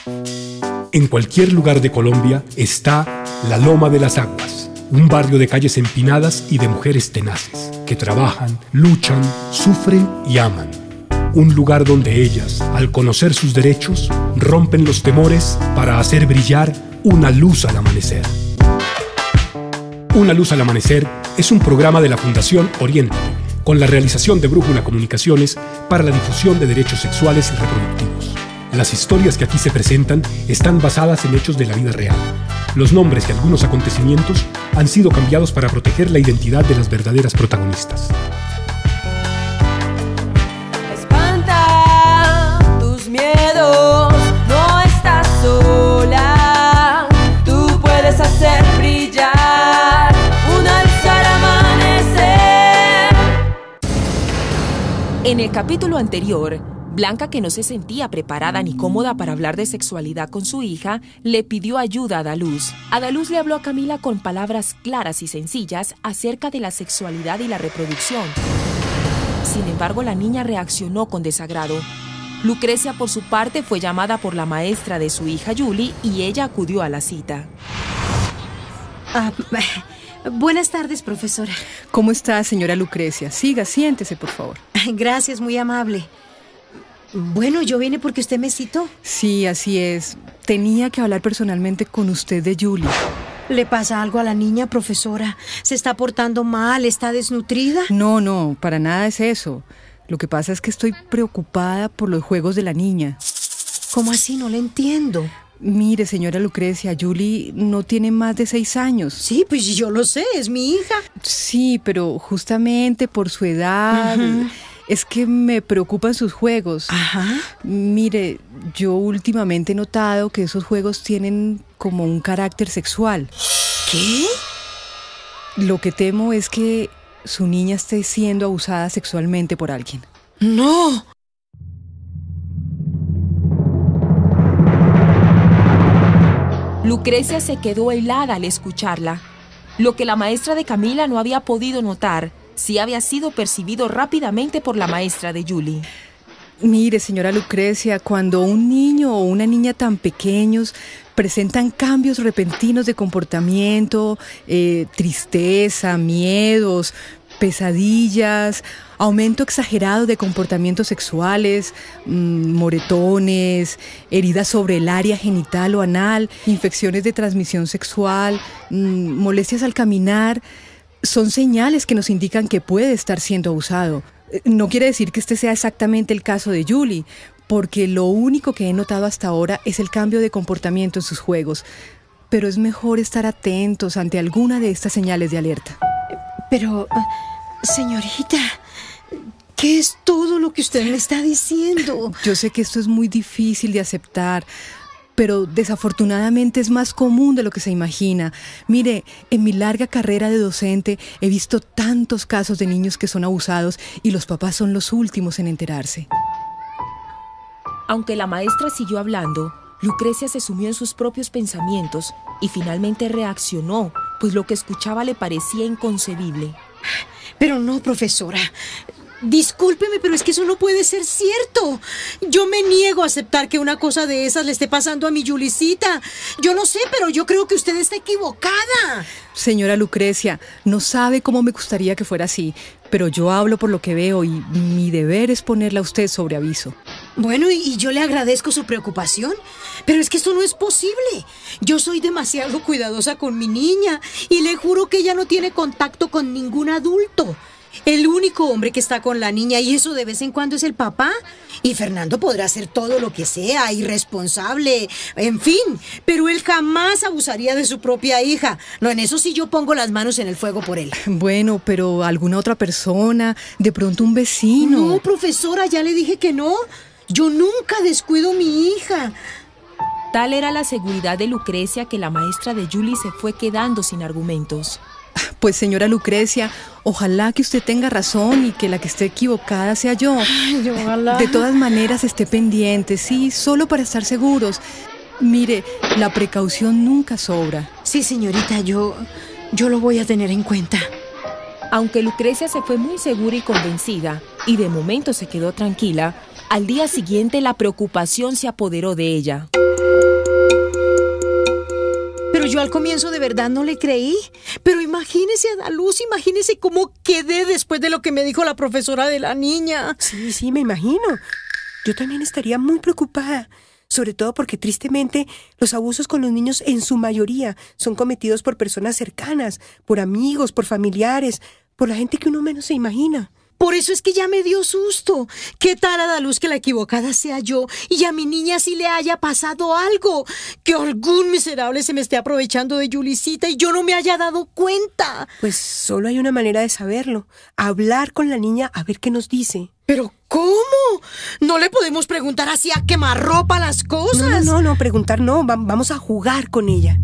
En cualquier lugar de Colombia está La Loma de las Aguas, un barrio de calles empinadas y de mujeres tenaces, que trabajan, luchan, sufren y aman. Un lugar donde ellas, al conocer sus derechos, rompen los temores para hacer brillar una luz al amanecer. Una luz al amanecer es un programa de la Fundación Oriente, con la realización de Brújula Comunicaciones para la difusión de derechos sexuales y reproductivos. Las historias que aquí se presentan están basadas en hechos de la vida real. Los nombres y algunos acontecimientos han sido cambiados para proteger la identidad de las verdaderas protagonistas. Espanta tus miedos, no estás sola. Tú puedes hacer brillar una luz al amanecer. En el capítulo anterior, Blanca, que no se sentía preparada ni cómoda para hablar de sexualidad con su hija, le pidió ayuda a Daluz. Daluz le habló a Camila con palabras claras y sencillas acerca de la sexualidad y la reproducción. Sin embargo, la niña reaccionó con desagrado. Lucrecia, por su parte, fue llamada por la maestra de su hija Julie y ella acudió a la cita. Buenas tardes, profesora. ¿Cómo está, señora Lucrecia? Siga, siéntese, por favor. Gracias, muy amable. Bueno, yo vine porque usted me citó. Sí, así es. Tenía que hablar personalmente con usted de Julie. ¿Le pasa algo a la niña, profesora? ¿Se está portando mal? ¿Está desnutrida? No, para nada es eso. Lo que pasa es que estoy preocupada por los juegos de la niña. ¿Cómo así? No le entiendo. Mire, señora Lucrecia, Julie no tiene más de 6 años. Sí, pues yo lo sé, es mi hija. Sí, pero justamente por su edad... Es que me preocupan sus juegos. Ajá. Mire, yo últimamente he notado que esos juegos tienen como un carácter sexual. ¿Qué? Lo que temo es que su niña esté siendo abusada sexualmente por alguien. ¡No! Lucrecia se quedó helada al escucharla. Lo que la maestra de Camila no había podido notar, sí había sido percibido rápidamente por la maestra de Julie. Mire, señora Lucrecia, cuando un niño o una niña tan pequeños presentan cambios repentinos de comportamiento, tristeza, miedos, pesadillas, aumento exagerado de comportamientos sexuales, moretones, heridas sobre el área genital o anal, infecciones de transmisión sexual, molestias al caminar, son señales que nos indican que puede estar siendo abusado. No quiere decir que este sea exactamente el caso de Julie, porque lo único que he notado hasta ahora es el cambio de comportamiento en sus juegos. Pero es mejor estar atentos ante alguna de estas señales de alerta. Pero, señorita, ¿qué es todo lo que usted me está diciendo? Yo sé que esto es muy difícil de aceptar, pero desafortunadamente es más común de lo que se imagina. Mire, en mi larga carrera de docente he visto tantos casos de niños que son abusados y los papás son los últimos en enterarse. Aunque la maestra siguió hablando, Lucrecia se sumió en sus propios pensamientos y finalmente reaccionó, pues lo que escuchaba le parecía inconcebible. Pero no, profesora. Discúlpeme, pero es que eso no puede ser cierto. Yo me niego a aceptar que una cosa de esas le esté pasando a mi Julicita. Yo no sé, pero yo creo que usted está equivocada. Señora Lucrecia, no sabe cómo me gustaría que fuera así, pero yo hablo por lo que veo y mi deber es ponerla a usted sobre aviso. Bueno, y yo le agradezco su preocupación, pero es que esto no es posible. Yo soy demasiado cuidadosa con mi niña y le juro que ella no tiene contacto con ningún adulto. El único hombre que está con la niña, y eso de vez en cuando, es el papá. Y Fernando podrá hacer todo lo que sea, irresponsable, en fin, pero él jamás abusaría de su propia hija. No, en eso sí yo pongo las manos en el fuego por él. Bueno, pero alguna otra persona, de pronto un vecino. No, profesora, ya le dije que no. Yo nunca descuido a mi hija. Tal era la seguridad de Lucrecia que la maestra de Julie se fue quedando sin argumentos. Pues, señora Lucrecia, ojalá que usted tenga razón y que la que esté equivocada sea yo. Ay, ojalá. De todas maneras, esté pendiente, sí, solo para estar seguros. Mire, la precaución nunca sobra. Sí, señorita, yo lo voy a tener en cuenta. Aunque Lucrecia se fue muy segura y convencida, y de momento se quedó tranquila, al día siguiente la preocupación se apoderó de ella. Pero yo al comienzo de verdad no le creí. Pero imagínese, Adaluz, imagínese cómo quedé después de lo que me dijo la profesora de la niña. Sí, me imagino. Yo también estaría muy preocupada. Sobre todo porque tristemente los abusos con los niños en su mayoría son cometidos por personas cercanas, por amigos, por familiares, por la gente que uno menos se imagina. Por eso es que ya me dio susto. ¿Qué tal, Adaluz, que la equivocada sea yo y a mi niña sí le haya pasado algo? Que algún miserable se me esté aprovechando de Yulicita y yo no me haya dado cuenta. Pues solo hay una manera de saberlo. Hablar con la niña a ver qué nos dice. ¿Pero cómo? ¿No le podemos preguntar así a quemarropa las cosas? No, preguntar no. Vamos a jugar con ella.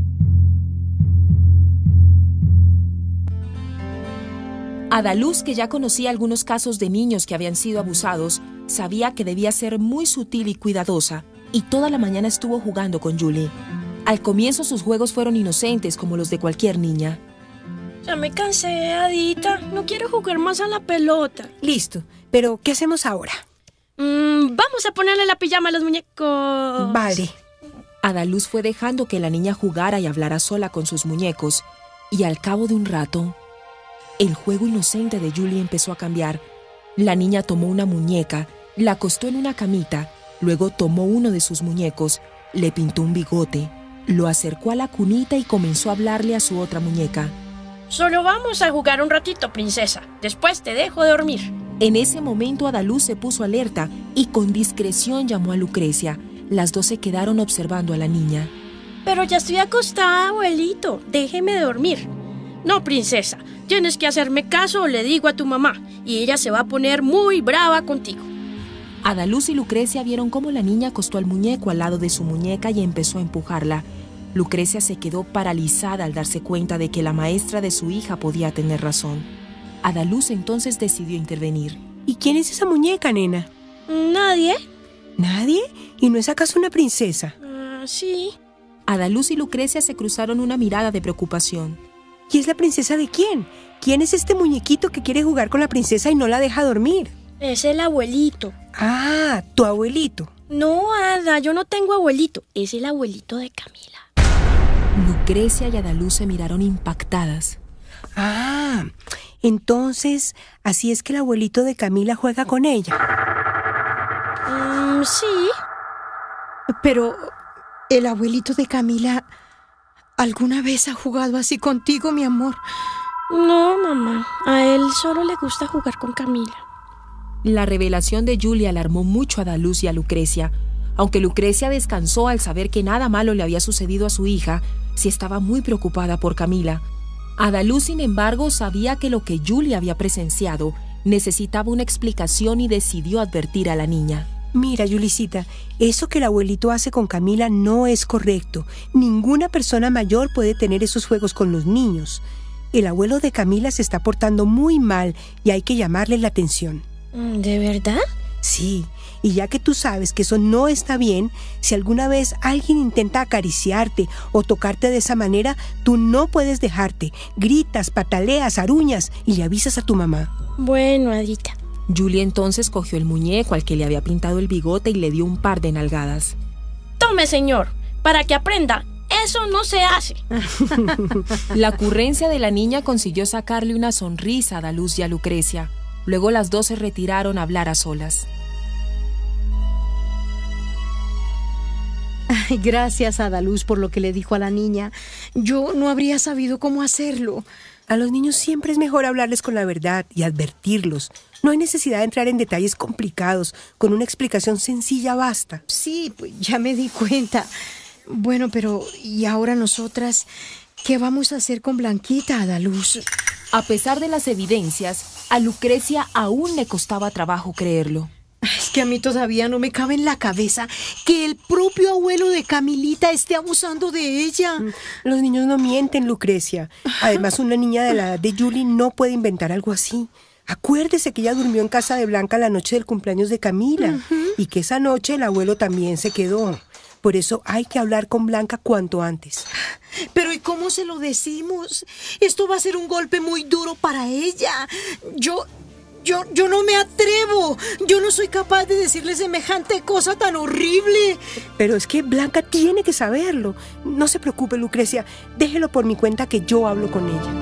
Adaluz, que ya conocía algunos casos de niños que habían sido abusados, sabía que debía ser muy sutil y cuidadosa, y toda la mañana estuvo jugando con Julie. Al comienzo sus juegos fueron inocentes como los de cualquier niña. Ya me cansé, Adita. No quiero jugar más a la pelota. Listo, pero ¿qué hacemos ahora? Vamos a ponerle la pijama a los muñecos. Vale. Adaluz fue dejando que la niña jugara y hablara sola con sus muñecos, y al cabo de un rato, el juego inocente de Julie empezó a cambiar. La niña tomó una muñeca, la acostó en una camita, luego tomó uno de sus muñecos, le pintó un bigote, lo acercó a la cunita y comenzó a hablarle a su otra muñeca. Solo vamos a jugar un ratito, princesa. Después te dejo dormir. En ese momento Adaluz se puso alerta y con discreción llamó a Lucrecia. Las dos se quedaron observando a la niña. Pero ya estoy acostada, abuelito. Déjeme dormir. No, princesa. Tienes que hacerme caso o le digo a tu mamá. Y ella se va a poner muy brava contigo. Adaluz y Lucrecia vieron cómo la niña acostó al muñeco al lado de su muñeca y empezó a empujarla. Lucrecia se quedó paralizada al darse cuenta de que la maestra de su hija podía tener razón. Adaluz entonces decidió intervenir. ¿Y quién es esa muñeca, nena? ¿Nadie? ¿Nadie? ¿Y no es acaso una princesa? Sí. Adaluz y Lucrecia se cruzaron una mirada de preocupación. ¿Y es la princesa de quién? ¿Quién es este muñequito que quiere jugar con la princesa y no la deja dormir? Es el abuelito. Ah, tu abuelito. No, Ada, yo no tengo abuelito. Es el abuelito de Camila. Lucrecia y Adaluz se miraron impactadas. Ah, entonces, así es que el abuelito de Camila juega con ella. Sí. Pero, ¿el abuelito de Camila alguna vez ha jugado así contigo, mi amor? No, mamá. A él solo le gusta jugar con Camila. La revelación de Julie alarmó mucho a Adaluz y a Lucrecia. Aunque Lucrecia descansó al saber que nada malo le había sucedido a su hija, sí estaba muy preocupada por Camila. Adaluz, sin embargo, sabía que lo que Julie había presenciado necesitaba una explicación y decidió advertir a la niña. Mira, Yulicita, eso que el abuelito hace con Camila no es correcto. Ninguna persona mayor puede tener esos juegos con los niños. El abuelo de Camila se está portando muy mal y hay que llamarle la atención. ¿De verdad? Sí, y ya que tú sabes que eso no está bien, si alguna vez alguien intenta acariciarte o tocarte de esa manera, tú no puedes dejarte. Gritas, pataleas, aruñas y le avisas a tu mamá. Bueno, Adita. Julie entonces cogió el muñeco al que le había pintado el bigote y le dio un par de nalgadas. Tome, señor, para que aprenda. Eso no se hace. La ocurrencia de la niña consiguió sacarle una sonrisa a Adaluz y a Lucrecia. Luego las dos se retiraron a hablar a solas. Ay, gracias, Adaluz, por lo que le dijo a la niña. Yo no habría sabido cómo hacerlo. A los niños siempre es mejor hablarles con la verdad y advertirlos. No hay necesidad de entrar en detalles complicados. Con una explicación sencilla basta. Sí, pues ya me di cuenta. Bueno, pero ¿y ahora nosotras qué vamos a hacer con Blanquita, Adaluz? A pesar de las evidencias, a Lucrecia aún le costaba trabajo creerlo. Es que a mí todavía no me cabe en la cabeza que el propio abuelo de Camilita esté abusando de ella. Los niños no mienten, Lucrecia. Además, una niña de la edad de Julie no puede inventar algo así. Acuérdese que ella durmió en casa de Blanca la noche del cumpleaños de Camila y que esa noche el abuelo también se quedó. Por eso hay que hablar con Blanca cuanto antes. Pero ¿y cómo se lo decimos? Esto va a ser un golpe muy duro para ella. Yo Yo no me atrevo. Yo no soy capaz de decirle semejante cosa tan horrible. Pero es que Blanca tiene que saberlo. No se preocupe, Lucrecia. Déjelo por mi cuenta que yo hablo con ella.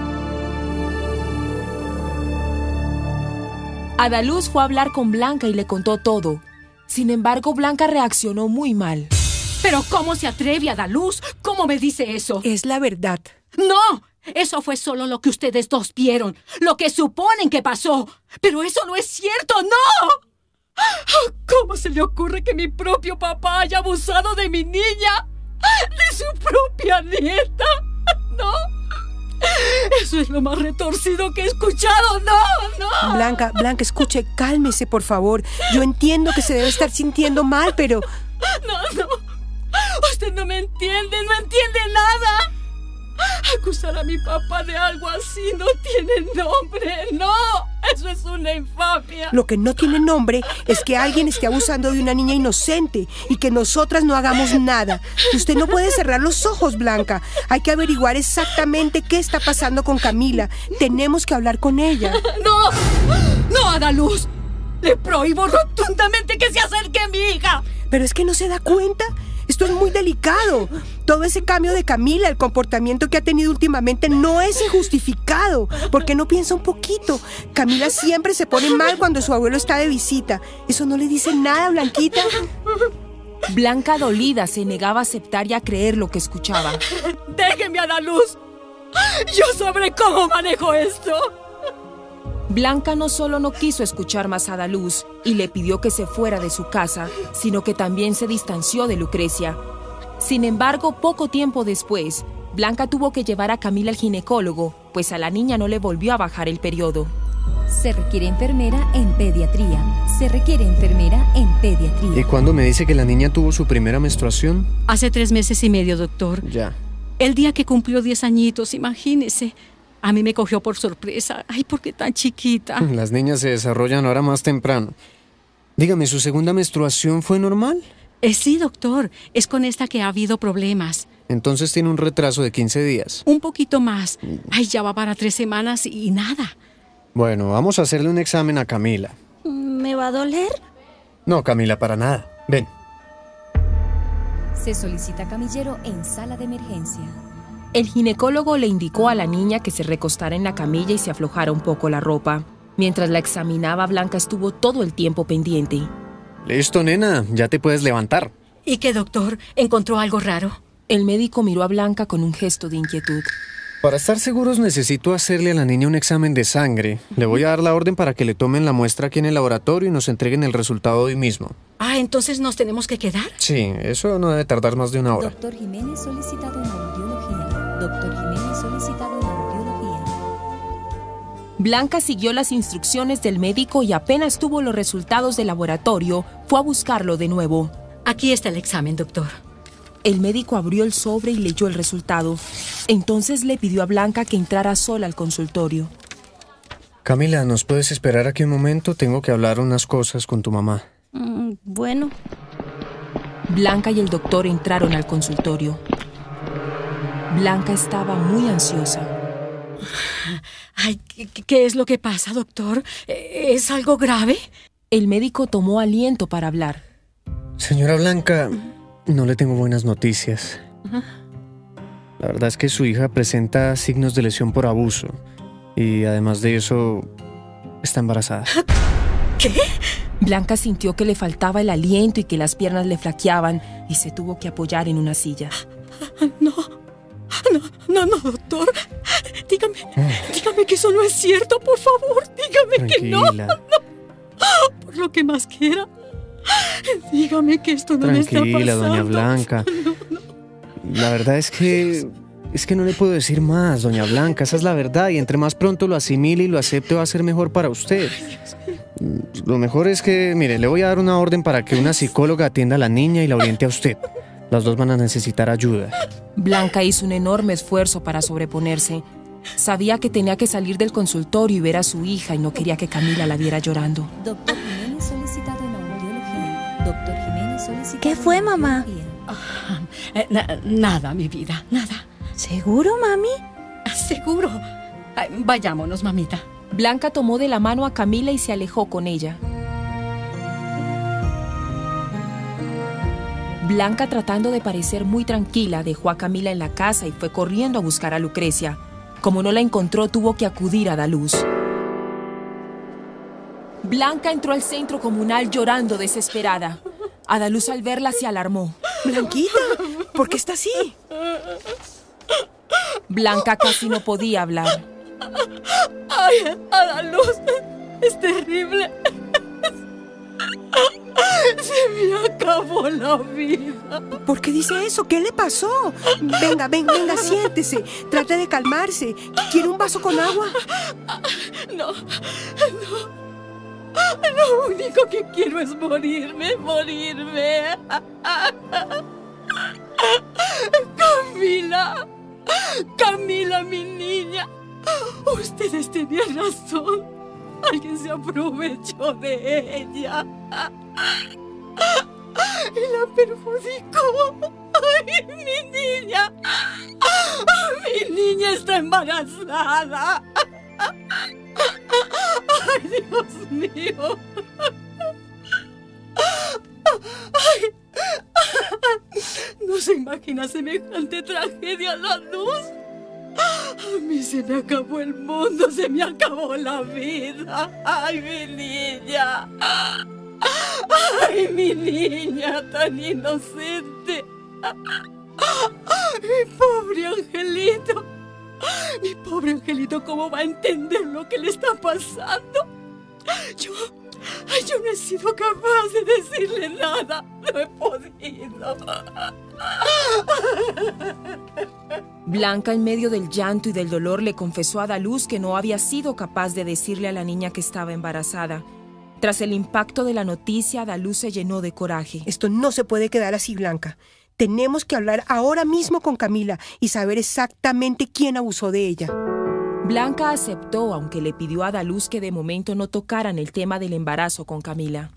Adaluz fue a hablar con Blanca y le contó todo. Sin embargo, Blanca reaccionó muy mal. ¿Pero cómo se atreve, Adaluz? ¿Cómo me dice eso? Es la verdad. ¡No! Eso fue solo lo que ustedes dos vieron, lo que suponen que pasó. Pero eso no es cierto, ¡no! ¿Cómo se le ocurre que mi propio papá haya abusado de mi niña? ¿De su propia nieta? ¿No? Eso es lo más retorcido que he escuchado, ¡no! Blanca, escuche, cálmese, por favor. Yo entiendo que se debe estar sintiendo mal, pero... No. Usted no me entiende, no entiende nada. Acusar a mi papá de algo así no tiene nombre, no. Eso es una infamia. Lo que no tiene nombre es que alguien esté abusando de una niña inocente y que nosotras no hagamos nada. Usted no puede cerrar los ojos, Blanca. Hay que averiguar exactamente qué está pasando con Camila. Tenemos que hablar con ella. No, Adaluz. Le prohíbo rotundamente que se acerque a mi hija. Pero es que no se da cuenta. Esto es muy delicado. Todo ese cambio de Camila, el comportamiento que ha tenido últimamente no es injustificado. ¿Por qué no piensa un poquito? Camila siempre se pone mal cuando su abuelo está de visita. ¿Eso no le dice nada, Blanquita? Blanca, dolida, se negaba a aceptar y a creer lo que escuchaba. Déjeme, Adaluz. Yo sabré cómo manejo esto. Blanca no solo no quiso escuchar más a Adaluz y le pidió que se fuera de su casa, sino que también se distanció de Lucrecia. Sin embargo, poco tiempo después, Blanca tuvo que llevar a Camila al ginecólogo, pues a la niña no le volvió a bajar el periodo. Se requiere enfermera en pediatría. Se requiere enfermera en pediatría. ¿Y cuándo me dice que la niña tuvo su primera menstruación? Hace 3 meses y medio, doctor. Ya. El día que cumplió 10 añitos, imagínese. A mí me cogió por sorpresa. Ay, ¿por qué tan chiquita? Las niñas se desarrollan ahora más temprano. Dígame, ¿su segunda menstruación fue normal? Sí, doctor. Es con esta que ha habido problemas. Entonces tiene un retraso de 15 días. Un poquito más. Ay, ya va para 3 semanas y nada. Bueno, vamos a hacerle un examen a Camila. ¿Me va a doler? No, Camila, para nada. Ven. Se solicita camillero en sala de emergencia. El ginecólogo le indicó a la niña que se recostara en la camilla y se aflojara un poco la ropa. Mientras la examinaba, Blanca estuvo todo el tiempo pendiente. Listo, nena, ya te puedes levantar. ¿Y qué, doctor? ¿Encontró algo raro? El médico miró a Blanca con un gesto de inquietud. Para estar seguros necesito hacerle a la niña un examen de sangre. Le voy a dar la orden para que le tomen la muestra aquí en el laboratorio y nos entreguen el resultado hoy mismo. Ah, ¿entonces nos tenemos que quedar? Sí, eso no debe tardar más de 1 hora. Doctor Jiménez solicitado en audiología. Doctor Jiménez solicitado en audiología. Blanca siguió las instrucciones del médico y apenas tuvo los resultados del laboratorio, fue a buscarlo de nuevo. Aquí está el examen, doctor. El médico abrió el sobre y leyó el resultado. Entonces le pidió a Blanca que entrara sola al consultorio. Camila, ¿nos puedes esperar aquí un momento? Tengo que hablar unas cosas con tu mamá. Bueno. Blanca y el doctor entraron al consultorio. Blanca estaba muy ansiosa. Ay, ¿qué es lo que pasa, doctor? ¿Es algo grave? El médico tomó aliento para hablar. Señora Blanca, no le tengo buenas noticias. La verdad es que su hija presenta signos de lesión por abuso. Y además de eso, está embarazada. ¿Qué? Blanca sintió que le faltaba el aliento y que las piernas le flaqueaban y se tuvo que apoyar en una silla. No, doctor. Dígame que eso no es cierto, por favor. Dígame Tranquila. que no. Por lo que más quiera. Dígame que esto no me está pasando. Tranquila, doña Blanca. No. La verdad es que no le puedo decir más, doña Blanca. Esa es la verdad y entre más pronto lo asimile y lo acepte va a ser mejor para usted. Lo mejor es que, mire, le voy a dar una orden para que una psicóloga atienda a la niña y la oriente a usted. Las dos van a necesitar ayuda. Blanca hizo un enorme esfuerzo para sobreponerse. Sabía que tenía que salir del consultorio y ver a su hija y no quería que Camila la viera llorando. Doctor Jiménez solicitado en audiología. Doctor Jiménez solicitado. ¿Qué fue, mamá? Nada, mi vida, nada. ¿Seguro, mami? Seguro. Vayámonos, mamita. Blanca tomó de la mano a Camila y se alejó con ella. Blanca, tratando de parecer muy tranquila, dejó a Camila en la casa y fue corriendo a buscar a Lucrecia. Como no la encontró, tuvo que acudir a Adaluz. Blanca entró al centro comunal llorando desesperada. Adaluz, al verla, se alarmó. Blanquita, ¿por qué está así? Blanca casi no podía hablar. ¡Ay, Adaluz! ¡Es terrible! ¡Se me acabó la vida! ¿Por qué dice eso? ¿Qué le pasó? Venga, siéntese. Trate de calmarse. ¿Quiere un vaso con agua? No. Lo único que quiero es morirme. Camila, mi niña. Ustedes tenían razón. Alguien se aprovechó de ella y la perjudicó. ¡Ay, mi niña! ¡Mi niña está embarazada! ¡Ay, Dios mío! ¡Ay! No se imagina semejante tragedia, Adaluz. A mí se me acabó el mundo, se me acabó la vida. ¡Ay, mi niña! ¡Ay, mi niña tan inocente! Mi pobre angelito. Mi pobre angelito, ¿cómo va a entender lo que le está pasando? Yo no he sido capaz de decirle nada. No he podido. Blanca, en medio del llanto y del dolor, le confesó a Adaluz que no había sido capaz de decirle a la niña que estaba embarazada. Tras el impacto de la noticia, Adaluz se llenó de coraje. Esto no se puede quedar así, Blanca. Tenemos que hablar ahora mismo con Camila y saber exactamente quién abusó de ella. Blanca aceptó, aunque le pidió a Adaluz que de momento no tocaran el tema del embarazo con Camila.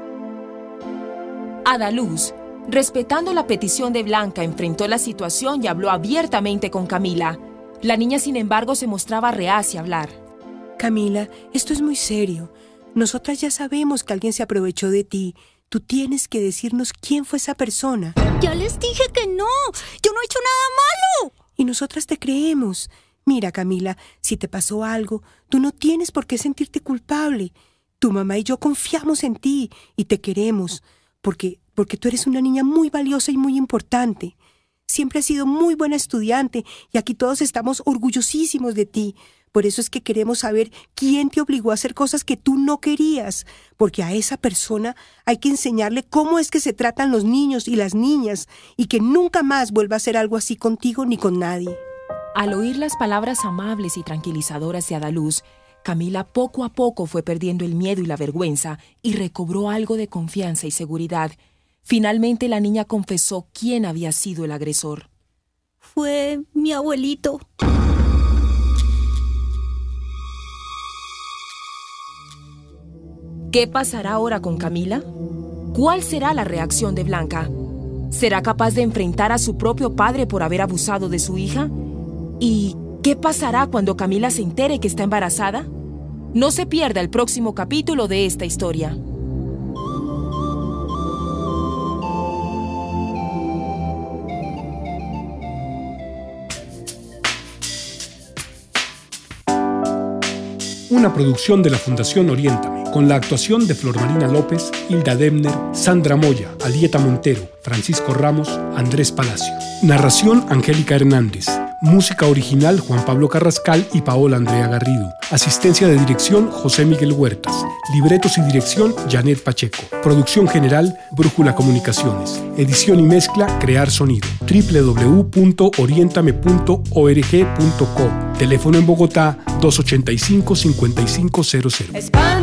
Adaluz, respetando la petición de Blanca, enfrentó la situación y habló abiertamente con Camila. La niña, sin embargo, se mostraba reacia a hablar. Camila, esto es muy serio. Nosotras ya sabemos que alguien se aprovechó de ti. Tú tienes que decirnos quién fue esa persona. Ya les dije que no. Yo no he hecho nada malo. Y nosotras te creemos. Mira, Camila, si te pasó algo, tú no tienes por qué sentirte culpable. Tu mamá y yo confiamos en ti y te queremos, porque tú eres una niña muy valiosa y muy importante. Siempre has sido muy buena estudiante y aquí todos estamos orgullosísimos de ti. Por eso es que queremos saber quién te obligó a hacer cosas que tú no querías, porque a esa persona hay que enseñarle cómo es que se tratan los niños y las niñas y que nunca más vuelva a hacer algo así contigo ni con nadie. Al oír las palabras amables y tranquilizadoras de Adaluz, Camila poco a poco fue perdiendo el miedo y la vergüenza y recobró algo de confianza y seguridad. Finalmente la niña confesó quién había sido el agresor. Fue mi abuelito. ¿Qué pasará ahora con Camila? ¿Cuál será la reacción de Blanca? ¿Será capaz de enfrentar a su propio padre por haber abusado de su hija? ¿Y qué pasará cuando Camila se entere que está embarazada? No se pierda el próximo capítulo de esta historia. Una producción de la Fundación Oriéntame, con la actuación de Flor Marina López, Hilda Debner, Sandra Moya, Alieta Montero, Francisco Ramos, Andrés Palacio. Narración Angélica Hernández. Música original Juan Pablo Carrascal y Paola Andrea Garrido. Asistencia de dirección José Miguel Huertas. Libretos y dirección Janet Pacheco. Producción general Brújula Comunicaciones. Edición y mezcla Crear Sonido. www.orientame.org.co. Teléfono en Bogotá 285-5500.